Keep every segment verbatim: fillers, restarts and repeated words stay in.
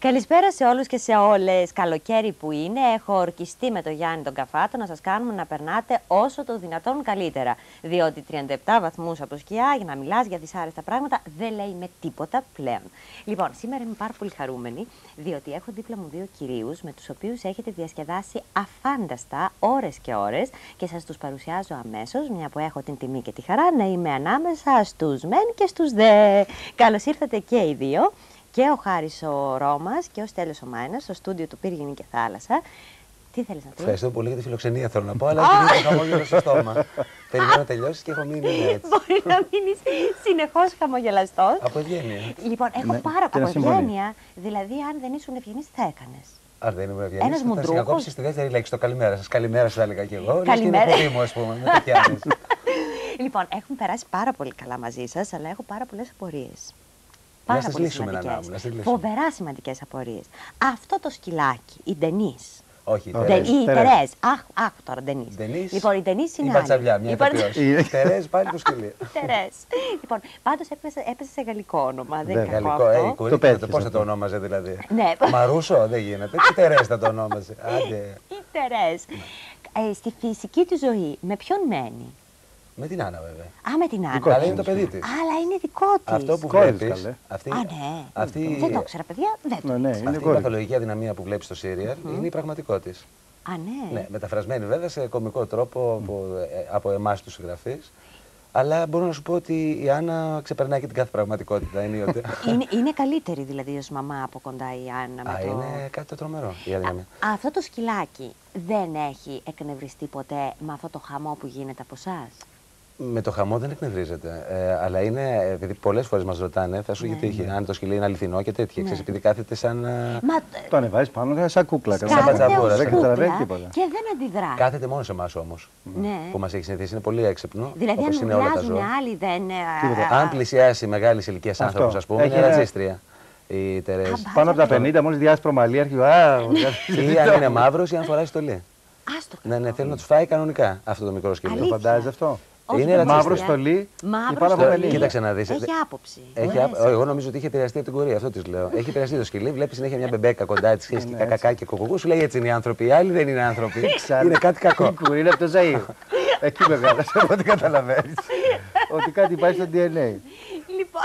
Καλησπέρα σε όλους και σε όλες. Καλοκαίρι που είναι, έχω ορκιστεί με τον Γιάννη τον Καφάτο να σας κάνουμε να περνάτε όσο το δυνατόν καλύτερα. Διότι τριάντα επτά βαθμούς από σκιά, για να μιλάς για δυσάρεστα πράγματα, δεν λέει με τίποτα πλέον. Λοιπόν, σήμερα είμαι πάρα πολύ χαρούμενη, διότι έχω δίπλα μου δύο κυρίους με τους οποίους έχετε διασκεδάσει αφάνταστα ώρες και ώρες και σας τους παρουσιάζω αμέσως, μια που έχω την τιμή και τη χαρά να είμαι ανάμεσα στους μεν και στους δε. Καλώς ήρθατε και οι δύο. Και ο Χάρης ο Ρώμας και ο Στέλιος ο Μάινας στο στούντιο του Πύργινη και Θάλασσα. Τι θέλεις να πεις? Ευχαριστώ πολύ για τη φιλοξενία, θέλω να πω, αλλά έχει το χαμόγελο στο στόμα. Περιμένω να τελειώσει και έχω μείνει έτσι. Μπορεί να μείνεις συνεχώς χαμογελαστός. Από ευγένεια. Λοιπόν, έχω Ναι, πάρα και να από ευγένεια. Δηλαδή, αν δεν ήσουν ευγενής, τι θα έκανες? Αν δεν ήμουν ευγενής, Ένας θα μουντρούκος. συγχακόψεις στη δεύτερη λέξη, το καλημέρα σας. Καλημέρα σας, θα έλεγα κι εγώ. Καλημέρα. Είναι μου, ας πούμε, με τα πιάνεις. Λοιπόν, έχουμε περάσει πάρα πολύ καλά μαζί σας, αλλά έχω πάρα πολλές απορίες. Να Πάρα στις πολύ λύσουμε, σημαντικές. Νανά μου, να στις λύσουμε. Φοβερά σημαντικές απορίες. Αυτό το σκυλάκι, η Ντενής. Όχι, η Όχι. Τερέζ. Η Τερέζ. Τερέζ. Αχ, αχ τώρα, Ντενής. Ντενής. Λοιπόν, η Ντενής είναι Η άλλη. Πατσαβιά, μια Η Πατσα- ηθοποιός. Η Τερέζ πάλι το σκυλί. Τερέζ. Λοιπόν, πάντως έπεσε, έπεσε σε γαλλικό όνομα. Δεν είναι Βέβαια. κακό Γαλλικό, ε, η αυτό. κουρίκη, πέτυχες πώς θα αυτό. το ονόμαζε δηλαδή. Ναι. Μαρούσο, δεν γίνεται. Τι Τερέζ θα το ονόμαζε. Άντε. Η Τερέζ. Ε, στη φυσική του ζωή, με ποιον μένει? Με την Άννα, βέβαια. Α, με την Άννα. Δικό Αλλά της. είναι το παιδί της. Αλλά είναι δικό της. Αυτό που Κόρη της, βλέπεις. καλέ. Αυτή, Α, ναι. αυτή, Δεν το ήξερα, παιδιά. Δεν το Ναι, ναι, ήξερα. είναι αυτή η κόρη. παθολογική αδυναμία που βλέπεις στο σύριαλ είναι η πραγματικό της. Α, ναι. Ναι, μεταφρασμένη βέβαια σε κωμικό τρόπο από, ε, από εμάς τους συγγραφείς. Αλλά μπορώ να σου πω ότι η Άννα ξεπερνάει και την κάθε πραγματικότητα ενίοτε. Είναι, είναι καλύτερη δηλαδή ως μαμά από κοντά η Άννα με Α, το... είναι κάτι το τρομερό η αδυναμία. Α, αυτό το σκυλάκι δεν έχει εκνευριστεί ποτέ με αυτό το χαμό που γίνεται από εσάς? Με το χαμό δεν εκνευρίζεται. Ε, αλλά είναι, επειδή πολλές φορές μας ρωτάνε, θα σου Ναι. έχει τύχει, αν το σκυλί είναι αληθινό και τέτοια. Ναι. Ξέρεις, επειδή κάθεται σαν. ε, Μα Το ανεβάζεις πάνω, σαν κούκλα. Σαν κάθεται πατζαβούρα, ως δεν καταλαβαίνει κούκλα τίποτα. και δεν αντιδρά. Κάθεται μόνο σε εμάς όμως. Ναι. Που μας έχει συνηθίσει. Είναι πολύ έξυπνο. Δηλαδή όπως αν είναι όλα τα μιλάζουν ζώα. άλλοι δεν... ε, Τίποτα. α, Αν πλησιάσει μεγάλη ηλικία Αυτό. άνθρωπο, ας πούμε, Έχει είναι ένα- ρατσίστρια η Τερέζ. Α, Πάνω από τα πενήντα, μόλις διάσπρο μαλλί, αρχίζει. Α, Ή αν είναι μαύρος ή αν φοράει στολή. Άστο. Ναι, ναι, θέλει να του φάει κανονικά αυτό το μικρό σκυλί. το Αλήθεια. φαντάζεσαι αυτό. Όχι, Είναι δεν ρατσιστή. Μαύρο ξέρω. στολή Μαύρο και πάνω από στολή. πενήντα. Κοίταξε να δεις. Έχει άποψη. Έχει Μου απ- αρέσει. Εγώ νομίζω ότι είχε επηρεαστεί από την κουρία, αυτό τη λέω. Έχει επηρεαστεί το σκυλί, βλέπει συνέχεια μια μπεμπέκα κοντά τη, ξέρει και Ναι, κακακά και κοκοκού, σου λέει έτσι είναι οι άνθρωποι. Οι άλλοι δεν είναι άνθρωποι. Ξα- Είναι κάτι κακό. Η κουρή είναι από το Ζαΐρ. Εκεί μεγάλωσε, από ό,τι καταλαβαίνεις. Ότι κάτι υπάρχει στο ντι εν έι. Λοιπόν.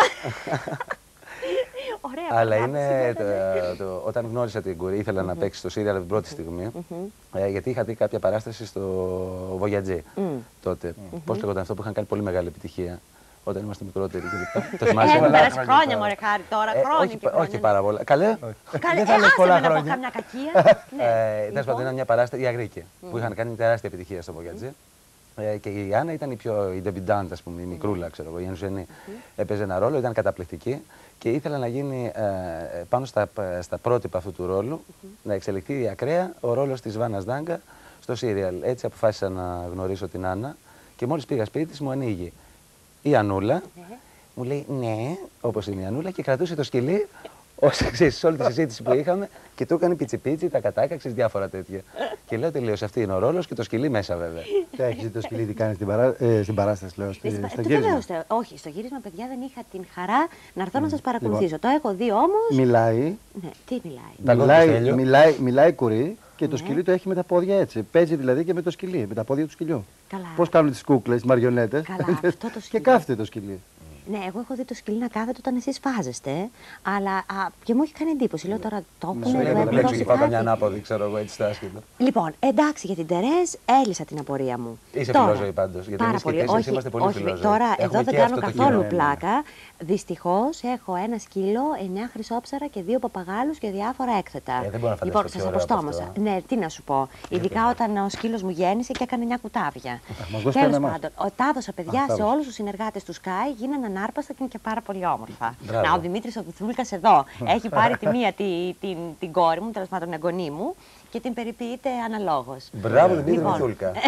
Ωραία. Αλλά άποψη, είναι. δεν είναι. το- το- Όταν γνώρισα την κουρή, ήθελα να παίξει στο σύριαλ την πρώτη στιγμή. ε, Γιατί είχα δει κάποια παράσταση στο Βογιατζή τότε. Πώ λέγονταν αυτό που είχαν κάνει πολύ μεγάλη επιτυχία όταν είμαστε μικρότεροι κλπ. Το θυμάσαι? Έχουν πολλά περάσει χρόνια χρόνια, τώρα. μωρέ Χάρη, τώρα Ε, χρόνια όχι, και χρόνια. όχι πάρα πολλά. Καλέ. Καλέ, Δεν θα ε, λες άσε πολλά με να πω χρόνια. καμιά κακία. Ναι. Ε, Τέλο Λοιπόν. πάντων, ήταν μια παράσταση, η Αγρίκη, που είχαν κάνει τεράστια επιτυχία στο Βογιατζή. Ε, και η Άννα ήταν η πιο η debutante, ας πούμε, η μικρούλα, ξέρω εγώ, η Ενζενή. Έπαιζε ένα ρόλο, ήταν καταπληκτική και ήθελα να γίνει ε, πάνω στα, στα πρότυπα αυτού του ρόλου, να εξελιχθεί ακραία ο ρόλος της Βάνας Ντάγκα στο σύριαλ. Έτσι αποφάσισα να γνωρίσω την Άννα και μόλις πήγα σπίτι της μου ανοίγει η Ανούλα. Μου λέει ναι, όπως είναι η Ανούλα, και κρατούσε το σκυλί ως εξής, σε όλη τη συζήτηση που είχαμε και του έκανε πιτσιπίτσι, τα κατάκαξες, διάφορα τέτοια. Και λέω τελείωσε, αυτή είναι ο ρόλος και το σκυλί μέσα βέβαια. Τι έχεις δει το σκυλί τι κάνει στην, παρά... ε, στην παράσταση, λέω, στη... Ε, στο το γύρισμα. βεβαίως, τε- όχι, στο γύρισμα, παιδιά, δεν είχα την χαρά να έρθω να σας παρακολουθήσω. Το έχω δει όμως. Μιλάει, Ναι, τι μιλάει. Τα μιλάει, λόγια του μιλάει, μιλάει η κουρή και το Ναι. σκυλί το έχει με τα πόδια έτσι. Παίζει δηλαδή και με το σκυλί, με τα πόδια του σκυλιού. Καλά. Πώς κάνουν τις κούκλες, τις μαριονέτες. Καλά, αυτό το Και σκυλί. κάθεται το σκυλί. Ναι, εγώ έχω δει το σκυλί να κάθεται όταν εσείς φάζεστε, αλλά α, και μου έχει κάνει εντύπωση. Λέω τώρα το Σου έχουν, λέει του να έχουν μπλέξω δώσει και πάω καμιά κάτι. ανάποδη, ξέρω εγώ, έτσι στο άσχετο. Λοιπόν, εντάξει, για την Τερέζ έλυσα την απορία μου. Είσαι Τώρα, φιλόζωη πάντως, γιατί πάρα εμείς και οι πολύ. τέσσερις Όχι, είμαστε πολύ όχι, φιλόζωοι. τώρα Έχουμε εδώ δεν και κάνω αυτό το καθόλου κοινό. πλάκα. Δυστυχώς έχω ένα σκύλο, εννιά χρυσόψαρα και δύο παπαγάλους και διάφορα έκθετα. Ε, δεν μπορώ να φανταστώ Λοιπόν, πιο σας ωραίο από αποστόμασα. αυτό. Ναι, τι να σου πω. Ειδικά όταν ο σκύλος μου γέννησε και έκανε εννιά κουτάβια. μας δώσετε Τέλος ένα εμάς. πάντων, ο- τα έδωσα παιδιά Α, τα σε έδωσε. όλους τους συνεργάτες του Sky, γίνανε ανάρπαστα και είναι και πάρα πολύ όμορφα. Μπράβο. Να, ο Δημήτρης ο Πουθούλκας εδώ έχει πάρει τη μία τη- την, την κόρη μου, τέλος πάντων την εγγονή μου, και την περιποιείται αναλόγως. Μπράβο, Δημήτρη Λοιπόν. Μιθούλκα.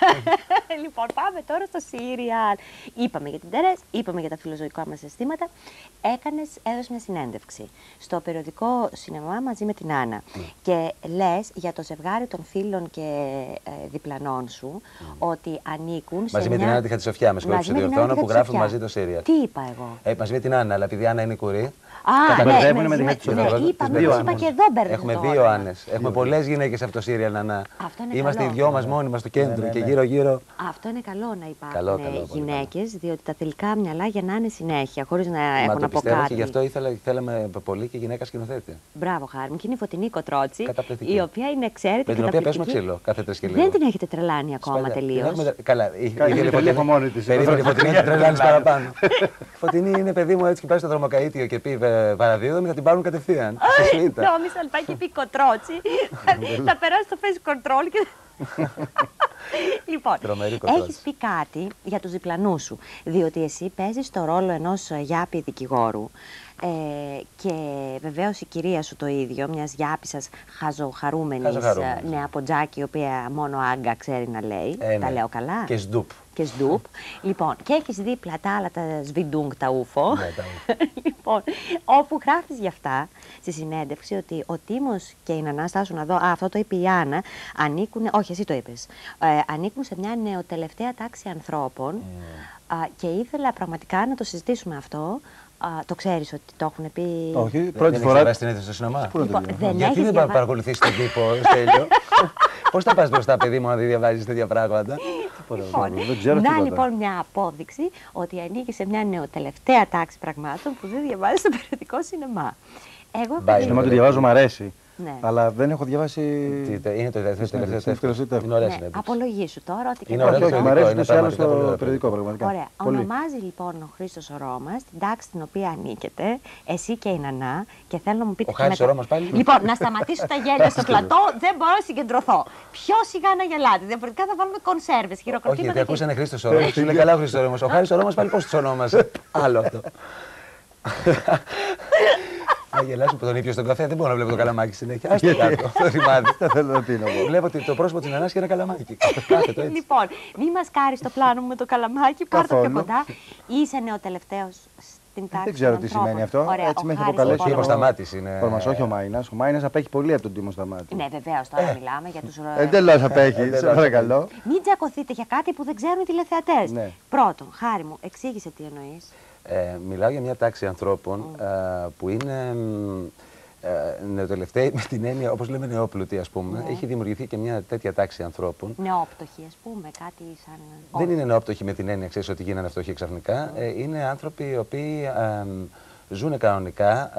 Λοιπόν, πάμε τώρα στο σύριαλ. Είπαμε για την Τερές, είπαμε για τα φιλοζωικά μας αισθήματα. Έκανες, έδωσες μια συνέντευξη στο περιοδικό Σινεμά μαζί με την Άννα. Mm. Και λες για το ζευγάρι των φίλων και ε, διπλανών σου mm. ότι ανήκουν μαζί σε με μια... την Άννα τη Χατσοφιά, με συγχωρείτε, στο διορθώνω, που γράφουν μαζί το σύριαλ. Τι είπα εγώ? Ε, μαζί με την Άννα, αλλά επειδή η Άννα είναι κουρή. Α, ναι, ναι, με τη ναι, Χατσοφιά. ναι, είπαμε, είπα και εδώ μπερδεύω. Έχουμε δύο Άννες. Έχουμε πολλές γυναίκες σε αυτό το σύριαλ, Ανά. Είμαστε οι δυο μας μόνοι μας στο κέντρο και γύρω-γύρω. Αυτό είναι καλό να Καλό, υπάρχουν καλό, πολύ γυναίκες, διότι τα θηλυκά μυαλά γεννάνε συνέχεια, χωρίς να Μα έχουν το από πιστεύω κάτι. και γι' αυτό ήθελα, θέλαμε πολύ και γυναίκα σκηνοθέτη. Μπράβο, Χάρη μου. Και είναι η Φωτεινή Κοτρότσι, Καταπληκτική. η οποία είναι εξαίρετη. Με την οποία παίζουμε ξύλο κάθε τρεις και λίγο. Δεν την έχετε τρελάνει ακόμα τελείως. Καλά, η Φωτεινή από μόνη της. Περίμενε η Φωτεινή να τρελάνεις παραπάνω. Φωτεινή είναι παιδί μου έτσι και πάει στο δρομοκαΐτιο και πει παραδίδομαι, θα την πάρουν κατευθείαν. Νόμιζα αν πάει και πει Κοτρότσι, θα περάσει το face control και... Λοιπόν, έχεις πει κάτι για τους διπλανούς σου, διότι εσύ παίζεις το ρόλο ενός γιάπη δικηγόρου ε, και βεβαίως η κυρία σου το ίδιο, μιας γιάπισσας χαζοχαρούμενης νεαποντζάκη, η οποία μόνο άγκα ξέρει να λέει, ε, τα ναι. λέω καλά. Και σντουπ. Και σντουπ. Λοιπόν, και έχεις δίπλα τα άλλα τα σβιντούγκ, τα ούφο. Ναι, τα ούφο. Λοιπόν, όπου γράφεις γι' αυτά στη συνέντευξη ότι ο Τίμος και η Νανά, στάσου να δω, α, αυτό το είπε η Άννα, ανήκουν, όχι εσύ το είπες, ε, ανήκουν σε μια νεοτελευταία τάξη ανθρώπων mm. α, και ήθελα πραγματικά να το συζητήσουμε αυτό. Α, το ξέρεις ότι το έχουν πει. Όχι, δεν, πρώτη δεν φορά. Δεν στην στο σινεμά. Λοιπόν, δεν γιατί δεν διαβα... παρακολουθείς τον τύπο, Στέλιο? Πώς θα πας μπροστά, παιδί μου, να δεν διαβάζεις τέτοια πράγματα? Λοιπόν, να λοιπόν μια απόδειξη ότι ανήκει σε μια νεοτελευταία τάξη πραγμάτων που δεν διαβάζει στο περιοδικό Σινεμά. Εγώ το σινεμά το διαβάζω, μου αρέσει. Ναι. Αλλά δεν έχω διαβάσει. Είναι το τελευταίο. Είναι ωραία συνέντευξη. Απολογήσου τώρα ότι. Είναι ωραία, μου αρέσει το άλλο στο περιοδικό πραγματικά. Ωραία. Ονομάζει λοιπόν ο Χρήστος ο Ρώμας την τάξη στην οποία ανήκετε, εσύ και η Νανά, και θέλω να μου πείτε. Ο Χάρης ο Ρώμας πάλι. Λοιπόν, να σταματήσω τα γέλια στο πλατό, δεν μπορώ να συγκεντρωθώ. Πιο σιγά να γελάτε. Διαφορετικά θα βάλουμε κονσέρβες, χειροκροτήματα. Όχι, γιατί ακούσανε Χρήστος ο Ρώμας. Σου λέει καλά ο Χρήστος ο Ρώμας. Ο Χάρης ο Ρώμας πάλι πώς τους ονόμασε? Άλλο αυτό. Να γελάσω που τον ήπιο στον καφέ, δεν μπορώ να βλέπω το καλαμάκι συνέχεια. Ας το κάτω, το ρημάδι. Βλέπω ότι το πρόσωπο της Νανάς και ένα καλαμάκι. Λοιπόν, μη μας κάρεις το πλάνο μου με το καλαμάκι, πάρ' το πιο κοντά. Είσαι νεοτελευταίος στην τάξη. Δεν ξέρω τι σημαίνει αυτό. Ωραία, έτσι με έχει Χάρης, αποκαλέσει. Όχι, ο Σταμάτης είναι. Ορμας, όχι ο Μάινας. Ο Μάινας απέχει πολύ από τον Τίμο Σταμάτη. Ναι, βεβαίως τώρα μιλάμε για τους. Εντελώς απέχει, σε παρακαλώ. Μην τσακωθείτε για κάτι που δεν ξέρουν οι τηλεθεατές. Ναι. Πρώτον, Χάρη μου, εξήγησε τι εννοείς. Ε, μιλάω για μια τάξη ανθρώπων mm. ε, που είναι ε, νεοτελευταίοι με την έννοια, όπως λέμε, νεόπλουτοι, ας πούμε. Mm. Έχει δημιουργηθεί και μια τέτοια τάξη ανθρώπων. Νεόπτωχοι, ας πούμε, κάτι σαν. Δεν είναι νεόπτωχοι με την έννοια, ξέρεις, ότι γίνανε φτωχοί ξαφνικά. Mm. Ε, είναι άνθρωποι οι οποίοι ε, ζουν κανονικά,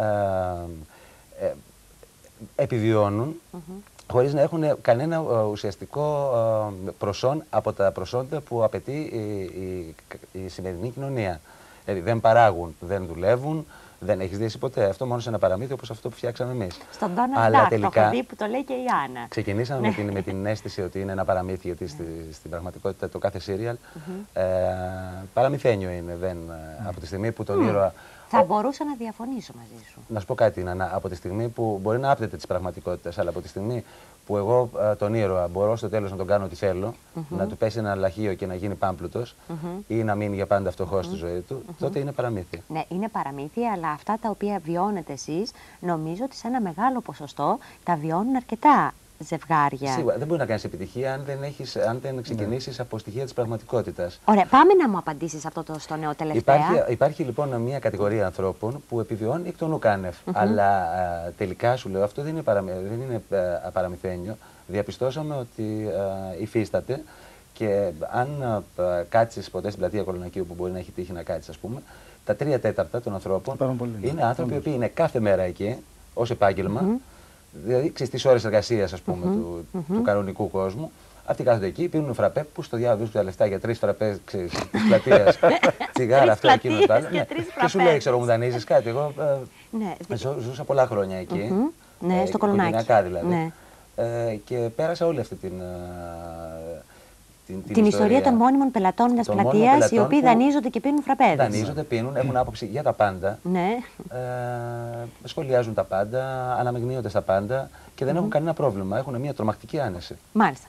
ε, ε, επιβιώνουν. Mm -hmm. χωρίς να έχουν κανένα uh, ουσιαστικό uh, προσόν από τα προσόντα που απαιτεί η, η, η σημερινή κοινωνία. Δηλαδή δεν παράγουν, δεν δουλεύουν, δεν έχεις δει ποτέ. Αυτό μόνο σε ένα παραμύθι όπως αυτό που φτιάξαμε εμείς. Στον Donald Duck, τελικά, το έχω δει που το λέει και η Άννα. Ξεκινήσαμε με, την, με την αίσθηση ότι είναι ένα παραμύθι, γιατί στη, στην πραγματικότητα το κάθε σύριαλ mm -hmm. ε, παραμυθένιο είναι. Δεν, mm. Από τη στιγμή που τον mm. ήρωα. Θα μπορούσα να διαφωνήσω μαζί σου. Να σου πω κάτι, Νανά. Από τη στιγμή που μπορεί να άπτεται της πραγματικότητας, αλλά από τη στιγμή που εγώ α, τον ήρωα μπορώ στο τέλος να τον κάνω ό,τι θέλω, mm -hmm. να του πέσει ένα λαχείο και να γίνει πάμπλουτος mm -hmm. ή να μείνει για πάντα φτωχός mm -hmm. στη ζωή του, mm -hmm. τότε είναι παραμύθι. Ναι, είναι παραμύθι, αλλά αυτά τα οποία βιώνετε εσείς, νομίζω ότι σε ένα μεγάλο ποσοστό τα βιώνουν αρκετά ζευγάρια. Σίγουρα δεν μπορεί να κάνεις επιτυχία αν δεν, έχεις, αν δεν ξεκινήσεις ναι. από στοιχεία της πραγματικότητας. Ωραία, πάμε να μου απαντήσεις αυτό το στο νεοτελευταία. Υπάρχει, υπάρχει λοιπόν μια κατηγορία ανθρώπων που επιβιώνει εκ των ουκάνευ. Mm -hmm. Αλλά α, τελικά σου λέω αυτό δεν είναι, παραμυ... δεν είναι α, παραμυθένιο. Διαπιστώσαμε ότι α, υφίσταται και αν α, κάτσεις ποτέ στην πλατεία Κολονακίου που μπορεί να έχει τύχει να κάτσεις, ας πούμε, τα τρία τέταρτα των ανθρώπων είναι άνθρωποι που είναι κάθε μέρα εκεί ως επάγγελμα. Mm -hmm. Δηλαδή, στις ώρες εργασίας, ας πούμε, mm -hmm. του, mm -hmm. του κανονικού κόσμου, αυτοί κάθονται εκεί, πίνουν φραπέ, που στο διάβολο βρίσκουν τα λεφτά για τρεις φραπέ της πλατείας, τσιγάρα, αυτό, εκείνο, το άλλο. Ναι. Και σου λέει, ξέρω, μου δανείζεις κάτι. Εγώ ε, ναι. ζω, ζούσα πολλά χρόνια εκεί. Mm -hmm. Ναι, ε, στο Κολονάκι. Δηλαδή. Ναι. Ε, και πέρασα όλη αυτή την. Ε, Την, την, την ιστορία, ιστορία των μόνιμων πελατών μιας πλατείας, οι οποίοι δανείζονται και πίνουν φραπέδες. Δανείζονται, πίνουν, έχουν άποψη για τα πάντα. Ναι. Ε, σχολιάζουν τα πάντα, αναμειγνύονται στα πάντα και δεν mm -hmm. έχουν κανένα πρόβλημα. Έχουν μια τρομακτική άνεση. Μάλιστα.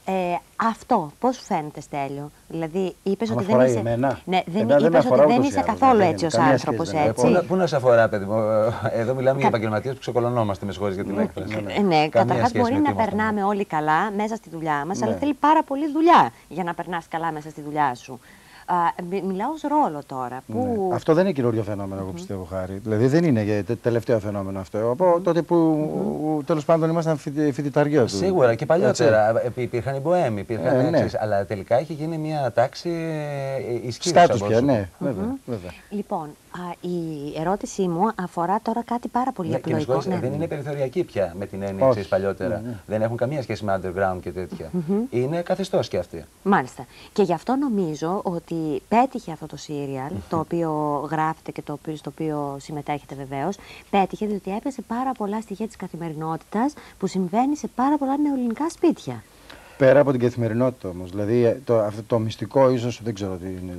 Ε, αυτό πώς σου φαίνεται, Στέλιο? Δηλαδή, είπες ότι δεν είσαι. Εμένα. Ναι, δεν Εμένα είπες δεν ότι δεν ούτως είσαι ή άλλως, καθόλου δεν έτσι ως είναι, καμία άνθρωπος, σχέση δεν έτσι. Πού να, πού να σε αφορά, παιδί μου. Εδώ μιλάμε για επαγγελματίες που ξεκολωνόμαστε, με συγχωρείς για την έκφραση. Ναι, ναι. Καταρχάς, μπορεί να περνάμε όλοι καλά μέσα στη δουλειά μας, ναι. αλλά θέλει πάρα πολύ δουλειά για να περνάς καλά μέσα στη δουλειά σου. Α, μιλάω ως ρόλο τώρα. Που... Ναι. Αυτό δεν είναι καινούριο φαινόμενο, εγώ πιστεύω, Χάρη. Δηλαδή δεν είναι τε, τελευταίο φαινόμενο αυτό. Από mm-hmm. τότε που mm-hmm. τέλος πάντων ήμασταν φοιτηταριό του. Σίγουρα και παλιότερα. Υπήρχαν οι μποέμοι, υπήρχαν ε, ναι. αλλά τελικά έχει γίνει μια τάξη ισχύως. Στάτους πια, ναι, mm-hmm. βέβαια, βέβαια. Λοιπόν, α, η ερώτησή μου αφορά τώρα κάτι πάρα πολύ ναι, απλοϊκό. Ναι. Δεν είναι περιθωριακή πια με την έννοια της παλιότερα. Mm-hmm. Δεν έχουν καμία σχέση με underground και τέτοια. Mm-hmm. Είναι καθεστώς και αυτή. Μάλιστα. Και γι' αυτό νομίζω ότι πέτυχε αυτό το σύριαλ, mm-hmm. το οποίο γράφετε και το οποίο, στο οποίο συμμετέχετε βεβαίως. Πέτυχε διότι έπαιζε πάρα πολλά στοιχεία της καθημερινότητας που συμβαίνει σε πάρα πολλά νεοελληνικά σπίτια. Πέρα από την καθημερινότητα όμως. Δηλαδή το, αυτό το μυστικό, ίσως δεν ξέρω τι είναι.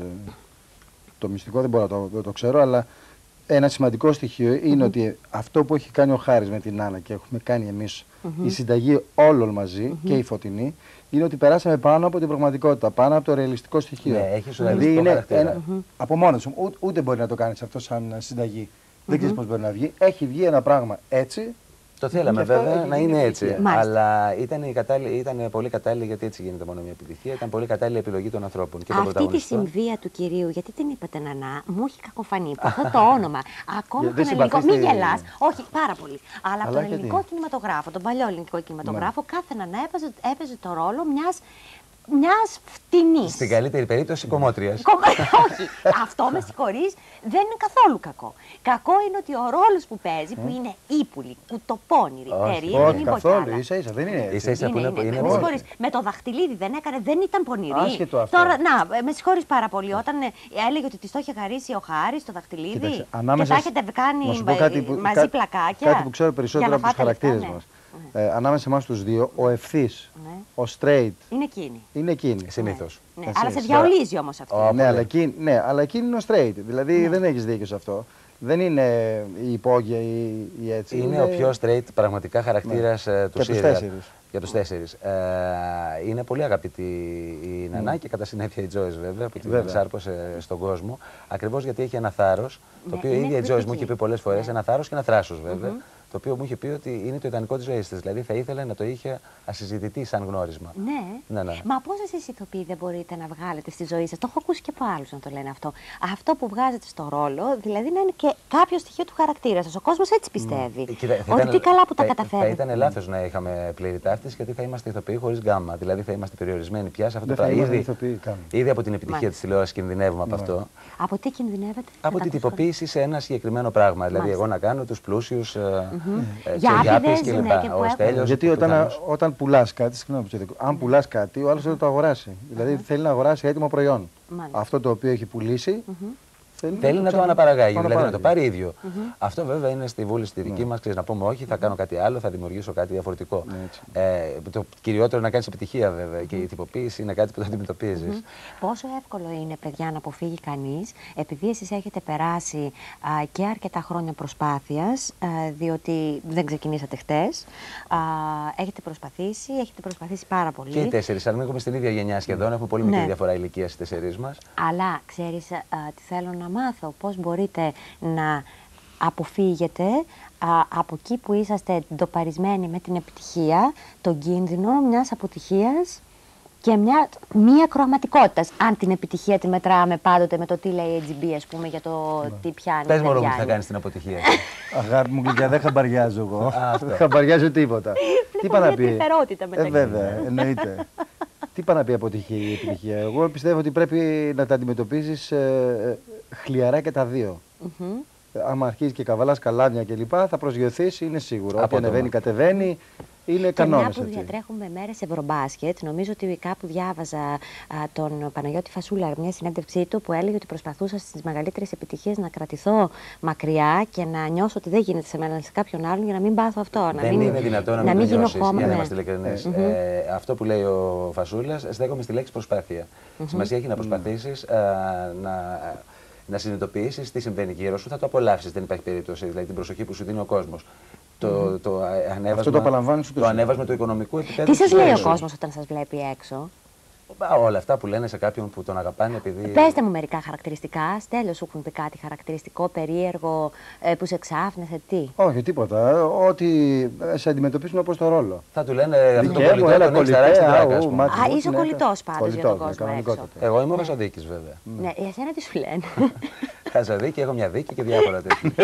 Το μυστικό δεν μπορώ να το, το, το ξέρω, αλλά ένα σημαντικό στοιχείο είναι mm-hmm. ότι αυτό που έχει κάνει ο Χάρης με την Άννα και έχουμε κάνει εμείς mm-hmm. η συνταγή όλων μαζί mm-hmm. και η Φωτεινή, είναι ότι περάσαμε πάνω από την πραγματικότητα, πάνω από το ρεαλιστικό στοιχείο. Ναι, έχει δηλαδή είναι ένα, mm-hmm. από μόνο σου, ούτε, ούτε μπορεί να το κάνεις αυτό σαν συνταγή. Mm-hmm. Δεν ξέρεις πώς μπορεί να βγει. Έχει βγει ένα πράγμα έτσι. Το θέλαμε βέβαια να είναι έτσι. Μάλιστα. Αλλά ήταν, η κατάλληλη, ήταν πολύ κατάλληλη, γιατί έτσι γίνεται μόνο μια επιτυχία. Ήταν πολύ κατάλληλη επιλογή των ανθρώπων. Και αυτή τη συμβία του κυρίου, γιατί την είπατε Νανά, μου έχει κακοφανεί. Αυτό το όνομα. Ακόμα από τον ελληνικό. Μην γελάς. Όχι, πάρα πολύ. Αλλά από τον ελληνικό κινηματογράφο, τον παλιό ελληνικό κινηματογράφο, κάθε Νανά έπαιζε, έπαιζε το ρόλο μιας. Μιας φτηνής. Στην καλύτερη περίπτωση κομμότριας. Όχι, αυτό με συγχωρείς δεν είναι καθόλου κακό. Κακό είναι ότι ο ρόλος που παίζει, που είναι ύπουλη, κουτοπώνηρη, περίεργη, όχι καθόλου, ίσα ίσα, δεν είναι έτσι. Ίσα ίσα είναι, που είναι, είναι, είναι με συγχωρείς, με το δαχτυλίδι δεν έκανε, δεν ήταν πονηρή. Άσχετο αυτό. Τώρα, να, με συγχωρείς πάρα πολύ, όταν έλεγε ότι της το είχε χαρίσει ο Χάρης το δαχτυλίδι. Κοίταξε, και τα έχετε κάνει που, μαζί κά, πλακάκια. Κάτι που ξέρω περισσότερο από τους χαρακτήρες μας. Ε, ανάμεσα εμάς τους δύο, ο ευθύς, ναι. ο straight. Είναι εκείνη. Είναι εκείνη. Συνήθως. Ναι. Ναι. Αλλά σε διαολίζει όμως αυτή. Oh, ναι, αλλά εκείνη, ναι, αλλά εκείνη είναι ο straight. Δηλαδή ναι. δεν έχεις δίκιο σε αυτό. Δεν είναι η υπόγεια ή, ή έτσι. Είναι, είναι ο πιο straight πραγματικά χαρακτήρας ναι. του σύριαλ. Για τους τέσσερις. Ε, είναι πολύ αγαπητή η Νανά mm. και κατά συνέπεια η Τζόις βέβαια, που την εξάρπωσε στον κόσμο. Ακριβώς γιατί έχει ένα θάρρος, ναι, το οποίο η ίδια η Τζόις μου είχε πει πολλές φορές, ναι. ένα θάρρος και ένα θράσος βέβαια. Mm-hmm. Το οποίο μου είχε πει ότι είναι το ιδανικό της ζωής της. Δηλαδή θα ήθελε να το είχε ασυζητητή σαν γνώρισμα. Ναι. ναι, ναι. Μα πώς εσείς ηθοποιοί δεν μπορείτε να βγάλετε στη ζωή σας? Το έχω ακούσει και από άλλους να το λένε αυτό. Αυτό που βγάζετε στο ρόλο, δηλαδή να είναι και κάποιο στοιχείο του χαρακτήρα σας. Ο κόσμος έτσι πιστεύει. Mm. Κοίτα, ότι ήταν, τι καλά που θα, τα καταφέρετε. Θα ήταν λάθος να είχαμε πλήρη ταύτιση, γιατί θα είμαστε ηθοποιοί χωρίς γκάμα. Δηλαδή θα είμαστε περιορισμένοι πια σε αυτό το πράγμα. Ήδη, ήδη από την επιτυχία της τηλεόρασης κινδυνεύουμε από αυτό. Από τι κινδυνεύετε? Από την τυποποίηση σε ένα συγκεκριμένο πράγμα. Δηλαδή εγώ να κάνω τους πλούσιους. Γιατί όταν, όταν πουλάς κάτι, συγγνώμη, αν πουλάς κάτι, ο άλλος δεν το αγοράσει. Δηλαδή θέλει να αγοράσει έτοιμο προϊόν. Μάλιστα. Αυτό το οποίο έχει πουλήσει. Θέλει, θέλει να, να το αναπαραγάγει, δηλαδή να το πάρει ίδιο. Mm-hmm. Αυτό βέβαια είναι στη βούληση τη δική mm-hmm. μας, ξέρεις, να πούμε όχι, θα κάνω κάτι άλλο, θα δημιουργήσω κάτι διαφορετικό. Mm-hmm. Ε, το κυριότερο είναι να κάνεις επιτυχία βέβαια mm-hmm. και η τυποποίηση είναι κάτι που το αντιμετωπίζεις. Mm-hmm. Πόσο εύκολο είναι, παιδιά, να αποφύγει κανείς, επειδή εσείς έχετε περάσει α, και αρκετά χρόνια προσπάθειας, α, διότι δεν ξεκινήσατε χτες, α, έχετε προσπαθήσει, έχετε προσπαθήσει πάρα πολύ. Και οι τέσσερις, αν έχουμε στην ίδια γενιά σχεδόν, έχουμε πολύ μικρή ναι. διαφορά ηλικίας οι τέσσερις μας. Αλλά ξέρεις τι θέλω να μάθω, πώς μπορείτε να αποφύγετε α, από εκεί που είσαστε ντοπαρισμένοι με την επιτυχία, τον κίνδυνο μιας αποτυχίας και μια, μια κροαματικότητα. Αν την επιτυχία τη μετράμε πάντοτε με το τι λέει η έιτς μπι, ας πούμε, για το τι πιάνει. Πες μου, τι θα κάνεις την αποτυχία. Αγάπη μου γλυκιά, δεν χαμπαριάζω εγώ. Δεν χαμπαριάζω τίποτα. Τι είπα να πει. Ε, βέβαια, εννοείται. Τι είπα να πει αποτυχία ή επιτυχία? Εγώ πιστεύω ότι πρέπει να τα αντιμετωπίζεις ε, χλιαρά και τα δύο. Mm-hmm. Άμα αρχίζει και καβαλάς καλάμια κλπ. Θα προσγειωθείς, είναι σίγουρο. Ό,τι ανεβαίνει, κατεβαίνει. Είναι κανόνες. Και μια που διατρέχουμε μέρες ευρωμπάσκετ, νομίζω ότι κάπου διάβαζα α, τον Παναγιώτη Φασούλα, μια συνέντευξή του, που έλεγε ότι προσπαθούσα στις μεγαλύτερες επιτυχίες να κρατηθώ μακριά και να νιώσω ότι δεν γίνεται σε μένα, σε κάποιον άλλον, για να μην πάθω αυτό. Δεν να μην, είναι δυνατόν να, να μην γίνω νιώσεις, χώμα. Για να ναι. είμαστε ειλικρινείς. Mm-hmm. ε, αυτό που λέει ο Φασούλας, στέκομαι στη λέξη προσπάθεια. Mm-hmm. Σημασία έχει να προσπαθήσεις mm-hmm. α, να. να συνειδητοποιήσεις τι συμβαίνει γύρω σου, θα το απολαύσεις, δεν υπάρχει περίπτωση. Δηλαδή την προσοχή που σου δίνει ο κόσμος. Το, το, ανέβασμα, αυτό το απαλαμβάνει σου το ανέβασμα του οικονομικού επίπεδου. Τι σας λέει ο κόσμος όταν σας βλέπει έξω? Όλα αυτά που λένε σε κάποιον που τον αγαπάνε επειδή... Πέστε μου μερικά χαρακτηριστικά. Στέλιο, σου έχουν πει κάτι χαρακτηριστικό, περίεργο, ε, που σε ξάφνεσε, τι? Όχι, τίποτα. Ότι σε αντιμετωπίσουν όπως το ρόλο. Θα του λένε αυτό το κολλητό, έλα, τον έχεις ταράξει την τράκα, ας πούμε. Α, είσαι ο κολλητός πάντως για τον κόσμο έξω. Εγώ είμαι ο Χαζαδίκης, βέβαια. Ναι, για εσένα τι σου λένε? Χαζαδίκη, έχω μια δίκη και διάφορα τέτοια.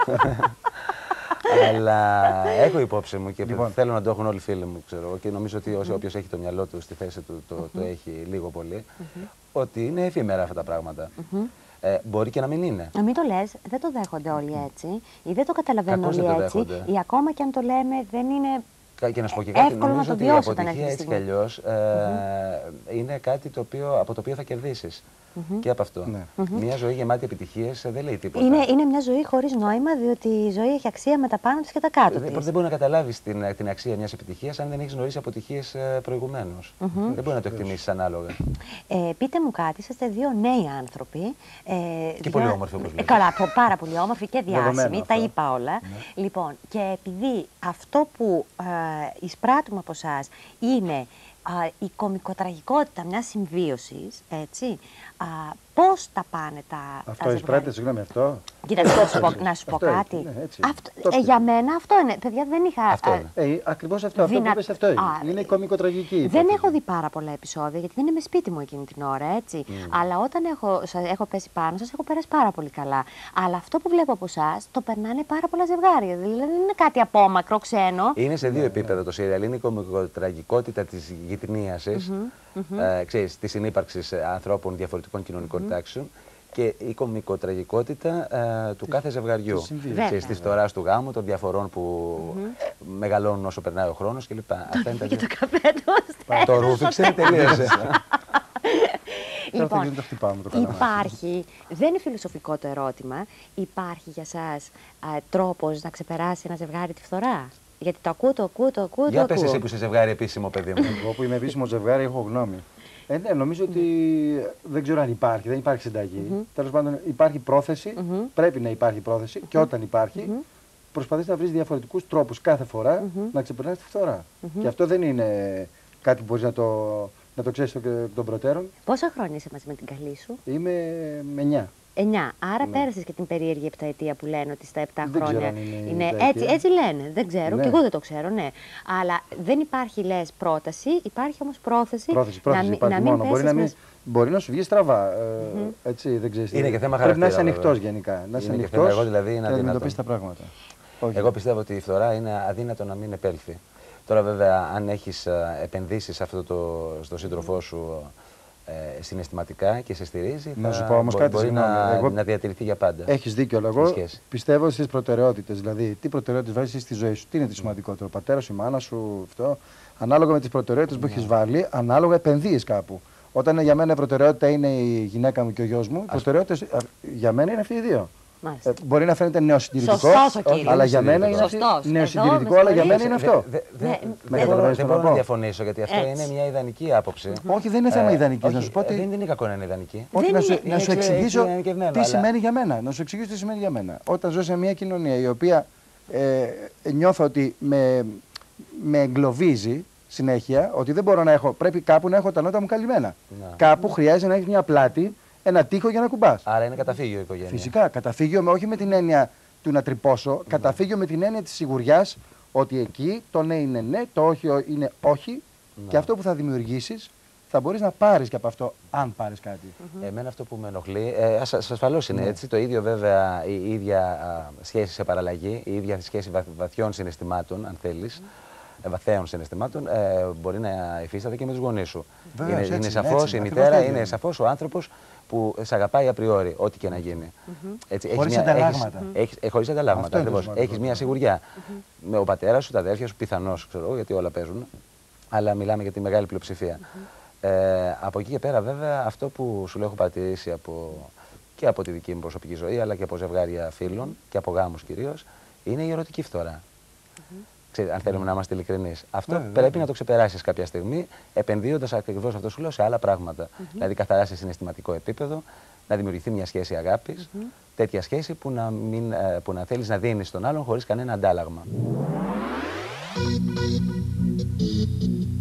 Αλλά έχω υπόψη μου και λοιπόν, θέλω να το έχουν όλοι οι φίλοι μου, ξέρω, και νομίζω ότι mm-hmm. όποιος έχει το μυαλό του στη θέση του το, mm-hmm. το έχει λίγο πολύ, mm-hmm. ότι είναι εφήμερα αυτά τα πράγματα. Mm-hmm. ε, μπορεί και να μην είναι. Να μην το λες, δεν το δέχονται όλοι έτσι, ή δεν το καταλαβαίνουν όλοι έτσι, δέχονται. Ή ακόμα και αν το λέμε δεν είναι και να σου πω και κάτι, εύκολο νομίζω να το ότι η αποτυχία έτσι κι αλλιώς ε, mm-hmm. είναι κάτι το οποίο, από το οποίο θα κερδίσεις. Mm-hmm. Και από αυτό. Ναι. Mm-hmm. Μια ζωή γεμάτη επιτυχίες δεν λέει τίποτα. Είναι, είναι μια ζωή χωρίς νόημα, διότι η ζωή έχει αξία με τα πάνω της και τα κάτω της. Δεν, δεν μπορεί να καταλάβεις την, την αξία μιας επιτυχίας αν δεν έχεις γνωρίσει αποτυχίες προηγουμένως. Mm-hmm. Δεν μπορεί να το εκτιμήσεις ανάλογα. Ε, πείτε μου κάτι, είσαστε δύο νέοι άνθρωποι. Ε, και δύο... πολύ όμορφοι όπως λέτε. Καλά, πάρα πολύ όμορφοι και διάσημοι, τα είπα όλα. Ναι. Λοιπόν, και επειδή αυτό που ε, εισπράττουμε από εσάς είναι α, η κωμικοτραγικότητα μιας συμβίωσης, έτσι, α, πώς τα πάνε τα... Αυτό εισπράττει, συγγνώμη, αυτό. Κοίταξε, να σου πω, να σου πω κάτι. Είναι, αυτό, ε, για μένα αυτό είναι. Παιδιά, δεν είχα... Αυτό είναι. Ε, ακριβώς αυτό, αυτό που είπες, αυτό είναι. Α, είναι κωμικοτραγική. Δεν έχω δει πάρα πολλά επεισόδια, γιατί δεν είμαι σπίτι μου εκείνη την ώρα, έτσι. Mm. Αλλά όταν έχω, έχω πέσει πάνω σας, έχω περάσει πάρα πολύ καλά. Αλλά αυτό που βλέπω από εσάς, το περνάνε πάρα πολλά ζευγάρια. Δηλαδή δεν είναι κάτι απόμακρο, ξένο. Είναι σε δύο επίπεδα το σύριαλ. Είναι η κωμικοτραγικότητα της γειτνίασης, mm-hmm. ε, ξέρεις, της συνύπαρξης ανθρώπων διαφορετικών κοινωνικών mm-hmm. τάξεων. Και η κωμικοτραγικότητα ε, του κάθε ζευγαριού. Τη φθορά του γάμου, των διαφορών που mm-hmm. μεγαλώνουν όσο περνάει ο χρόνος κλπ. Αυτά είναι τα. Και το καφέ του. Το ρούφιξε, τελείωσε. Λοιπόν, υπάρχει, δεν είναι φιλοσοφικό το ερώτημα, υπάρχει για σας τρόπος να ξεπεράσει ένα ζευγάρι τη φθορά? Γιατί το ακούω, το ακούω, το ακούω. Για πες εσύ που είσαι ζευγάρι επίσημο, παιδί μου. Εγώ που είμαι επίσημο ζευγάρι έχω γνώμη. Ε, ναι, νομίζω ότι δεν ξέρω αν υπάρχει, δεν υπάρχει συνταγή. Mm-hmm. Τέλος πάντων, υπάρχει πρόθεση, mm-hmm. πρέπει να υπάρχει πρόθεση mm-hmm. και όταν υπάρχει, mm-hmm. προσπαθείς να βρεις διαφορετικούς τρόπους κάθε φορά mm-hmm. να ξεπερνάς τη φθορά. Mm-hmm. Και αυτό δεν είναι κάτι που μπορείς να το, να το ξέρεις εκ των προτέρων. Πόσα χρόνια είσαι μαζί με την καλή σου? Είμαι με εννιά. εννιά. Άρα ναι. πέρασες και την περίεργη επταετία που λένε ότι στα επτά δεν χρόνια είναι, είναι έτσι, έτσι λένε. Δεν ξέρω, ναι. και εγώ δεν το ξέρω, ναι. Αλλά δεν υπάρχει, λες, πρόταση, υπάρχει όμως πρόθεση, πρόθεση, πρόθεση να, υπάρχει να μην μόνο. Μπορεί να, μην, μπορεί να σου βγει στραβά. Ε, mm-hmm. Έτσι, δεν ξέρεις. Είναι και θέμα χαρακτήρα. Πρέπει να είσαι ανοιχτός γενικά. Να είσαι ανοιχτός εγώ δηλαδή και να αντιμετωπίσεις τα πράγματα. Εγώ πιστεύω ότι η φθορά είναι αδύνατο να μην επέλθει. Τώρα βέβαια αν έχεις επενδύσει σε αυτό το, στο σύντροφό σου Ε, συναισθηματικά και σε στηρίζει, να θα σου πω όμως κάτι, μπορεί να, εγώ... να διατηρηθεί για πάντα. Έχεις δίκιο, αλλά εγώ πιστεύω στις προτεραιότητες. Δηλαδή, τι προτεραιότητες βάζεις στη ζωή σου, τι είναι το σημαντικότερο, ο πατέρας σου, η μάνα σου, αυτό. Ανάλογα με τις προτεραιότητες που έχεις βάλει, ανάλογα επενδύεις κάπου. Όταν για μένα η προτεραιότητα είναι η γυναίκα μου και ο γιος μου, οι προτεραιότητες για μένα είναι αυτοί οι δύο. Ε, μπορεί να φαίνεται νεοσυντηρητικό, αλλά για μένα είναι νεοσυντηρητικό, αλλά για μένα είναι αυτό. Δεν μπορώ να διαφωνήσω, γιατί αυτό είναι μια ιδανική άποψη. Όχι, δεν είναι θέμα ιδανικής. Να σου πω ότι. Δεν είναι κακό να είναι ιδανική. Όχι, να σου εξηγήσω τι σημαίνει για μένα. Να σου εξηγήσω τι σημαίνει για μένα. Όταν ζω σε μια κοινωνία η οποία νιώθω ότι με εγκλωβίζει συνέχεια, ότι δεν μπορώ να έχω. Πρέπει κάπου να έχω τα νότα μου καλυμμένα. Κάπου χρειάζεται να έχει μια πλάτη. Ένα τοίχο για να κουμπάς. Άρα είναι καταφύγιο η οικογένεια. Φυσικά. Καταφύγιο με, όχι με την έννοια του να τρυπώσω, mm. καταφύγιο με την έννοια της σιγουριάς ότι εκεί το ναι είναι ναι, το όχι είναι όχι mm. και αυτό που θα δημιουργήσεις θα μπορείς να πάρεις και από αυτό, αν πάρεις κάτι. Mm-hmm. Εμένα αυτό που με ενοχλεί, ε, ασφαλώς είναι mm. έτσι, το ίδιο βέβαια η ίδια α, σχέση σε παραλλαγή, η ίδια σχέση βαθ, βαθιών συναισθημάτων, αν θέλεις. Mm. βαθαίων συναισθημάτων, ε, μπορεί να υφίσταται και με τους γονείς σου. Βέβαιως, είναι έτσι, είναι σαφώς έτσι, η μητέρα, είναι σαφώς ο άνθρωπος που σε αγαπάει απριόρι, ό,τι και να γίνει. Mm-hmm. Έτσι, χωρίς μια, ανταλλάγματα. Έχεις, έχεις, ε, χωρίς ανταλλάγματα, ακριβώς. Έχεις μια σιγουριά. Mm-hmm. Με ο πατέρας σου, τα αδέρφια σου, πιθανώς, ξέρω, γιατί όλα παίζουν. Αλλά μιλάμε για τη μεγάλη πλειοψηφία. Mm-hmm. ε, από εκεί και πέρα, βέβαια, αυτό που σου λέω έχω παρατηρήσει από, και από τη δική μου προσωπική ζωή, αλλά και από ζευγάρια φίλων και από γάμους κυρίως, είναι η ερωτική φθορά. Mm-hmm. Ξέρετε, αν θέλουμε να είμαστε ειλικρινείς. Αυτό yeah, πρέπει yeah. να το ξεπεράσεις κάποια στιγμή, επενδύοντας ακριβώς αυτό σου λέω σε άλλα πράγματα. Mm-hmm. Δηλαδή, καθαρά σε συναισθηματικό επίπεδο, να δημιουργηθεί μια σχέση αγάπης, Mm-hmm. τέτοια σχέση που να, μην, που να θέλεις να δίνεις στον άλλον χωρίς κανένα αντάλλαγμα.